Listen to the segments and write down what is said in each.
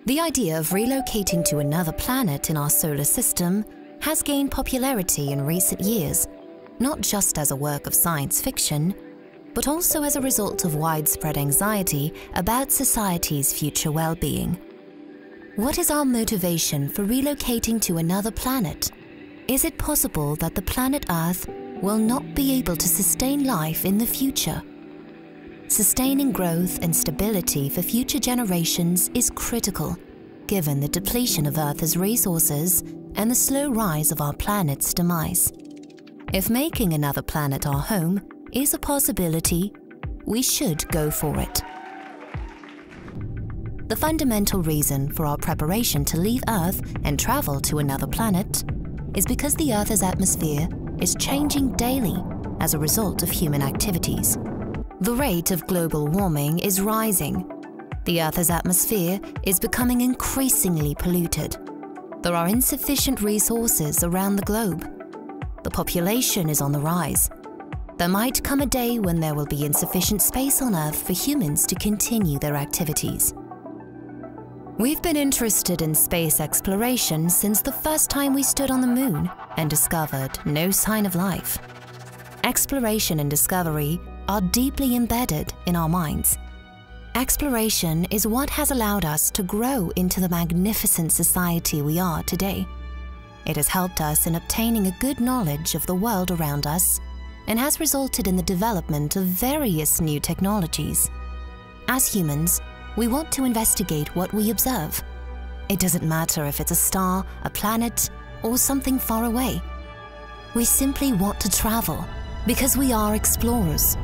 The idea of relocating to another planet in our solar system has gained popularity in recent years, not just as a work of science fiction, but also as a result of widespread anxiety about society's future well-being. What is our motivation for relocating to another planet? Is it possible that the planet Earth will not be able to sustain life in the future? Sustaining growth and stability for future generations is critical, given the depletion of Earth's resources and the slow rise of our planet's demise. If making another planet our home is a possibility, we should go for it. The fundamental reason for our preparation to leave Earth and travel to another planet is because the Earth's atmosphere is changing daily as a result of human activities. The rate of global warming is rising. The Earth's atmosphere is becoming increasingly polluted. There are insufficient resources around the globe. The population is on the rise. There might come a day when there will be insufficient space on Earth for humans to continue their activities. We've been interested in space exploration since the first time we stood on the moon and discovered no sign of life. Exploration and discovery are deeply embedded in our minds. Exploration is what has allowed us to grow into the magnificent society we are today. It has helped us in obtaining a good knowledge of the world around us and has resulted in the development of various new technologies. As humans, we want to investigate what we observe. It doesn't matter if it's a star, a planet, or something far away. We simply want to travel because we are explorers.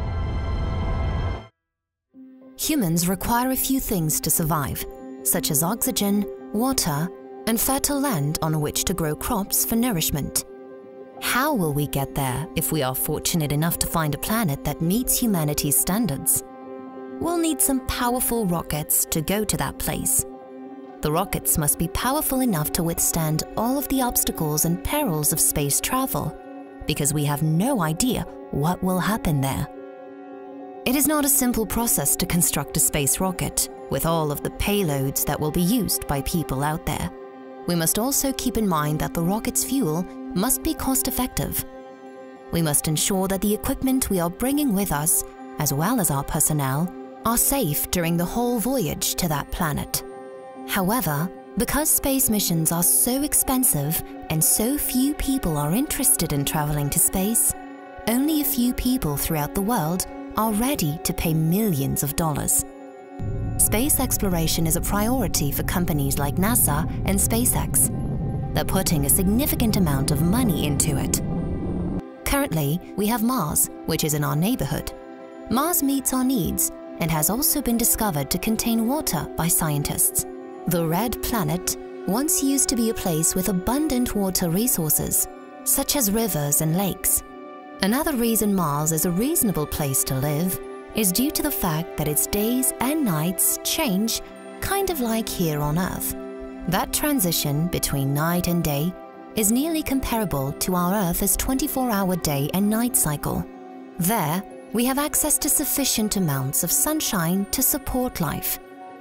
Humans require a few things to survive, such as oxygen, water, and fertile land on which to grow crops for nourishment. How will we get there if we are fortunate enough to find a planet that meets humanity's standards? We'll need some powerful rockets to go to that place. The rockets must be powerful enough to withstand all of the obstacles and perils of space travel, because we have no idea what will happen there. It is not a simple process to construct a space rocket with all of the payloads that will be used by people out there. We must also keep in mind that the rocket's fuel must be cost-effective. We must ensure that the equipment we are bringing with us, as well as our personnel, are safe during the whole voyage to that planet. However, because space missions are so expensive and so few people are interested in traveling to space, only a few people throughout the world are ready to pay millions of dollars. Space exploration is a priority for companies like NASA and SpaceX. They're putting a significant amount of money into it. Currently, we have Mars, which is in our neighborhood. Mars meets our needs and has also been discovered to contain water by scientists. The Red Planet once used to be a place with abundant water resources, such as rivers and lakes. Another reason Mars is a reasonable place to live is due to the fact that its days and nights change, kind of like here on Earth. That transition between night and day is nearly comparable to our Earth's 24-hour day and night cycle. There, we have access to sufficient amounts of sunshine to support life.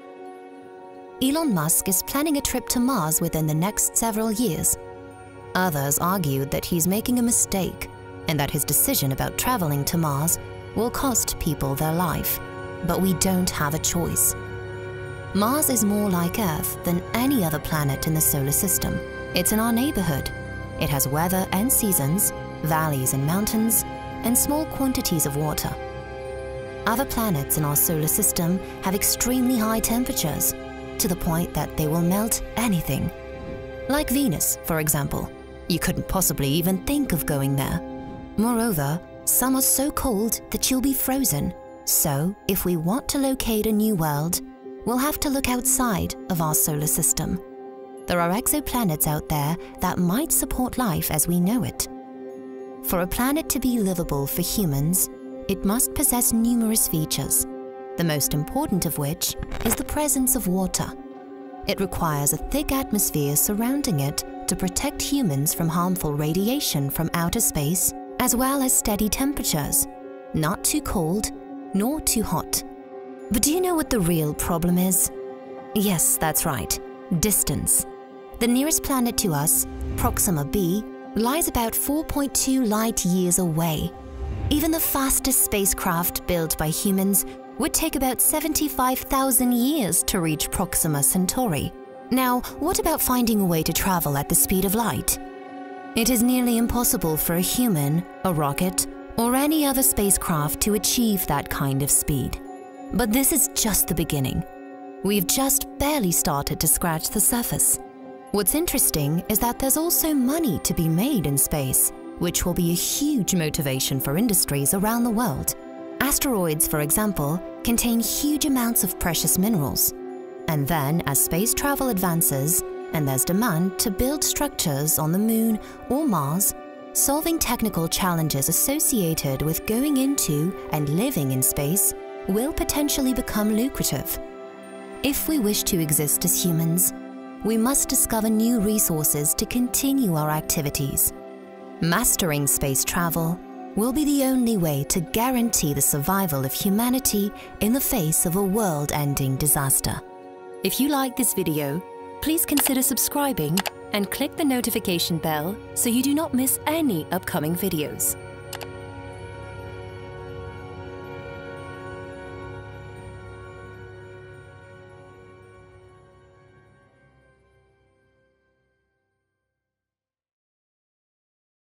Elon Musk is planning a trip to Mars within the next several years. Others argued that he's making a mistake and that his decision about traveling to Mars will cost people their life. But we don't have a choice. Mars is more like Earth than any other planet in the solar system. It's in our neighborhood. It has weather and seasons, valleys and mountains, and small quantities of water. Other planets in our solar system have extremely high temperatures, to the point that they will melt anything. Like Venus, for example. You couldn't possibly even think of going there. Moreover, some are so cold that you'll be frozen. So, if we want to locate a new world, we'll have to look outside of our solar system. There are exoplanets out there that might support life as we know it. For a planet to be livable for humans, it must possess numerous features, the most important of which is the presence of water. It requires a thick atmosphere surrounding it to protect humans from harmful radiation from outer space, as well as steady temperatures, not too cold nor too hot. But do you know what the real problem is? Yes, that's right. Distance. The nearest planet to us, Proxima b, lies about 4.2 light years away. Even the fastest spacecraft built by humans would take about 75,000 years to reach Proxima Centauri. Now, what about finding a way to travel at the speed of light? It is nearly impossible for a human, a rocket, or any other spacecraft to achieve that kind of speed. But this is just the beginning. We've just barely started to scratch the surface. What's interesting is that there's also money to be made in space, which will be a huge motivation for industries around the world. Asteroids, for example, contain huge amounts of precious minerals. And then, as space travel advances, and there's demand to build structures on the Moon or Mars, solving technical challenges associated with going into and living in space will potentially become lucrative. If we wish to exist as humans, we must discover new resources to continue our activities. Mastering space travel will be the only way to guarantee the survival of humanity in the face of a world-ending disaster. If you like this video, please consider subscribing and click the notification bell so you do not miss any upcoming videos.